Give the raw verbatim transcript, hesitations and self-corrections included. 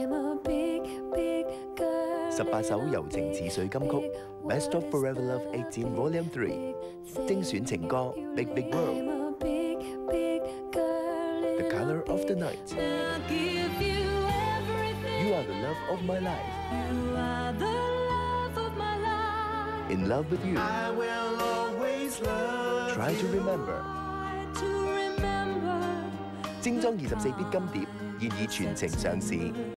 十八首柔情似水金曲 ，Best of Forever Love eighteen Volume Three， 精選情歌 ，Big Big World，The Color of the Night，You are the love of my life，In love with you，I will always love you，Try to remember， 精裝二十四 bit 金碟現已全程上市。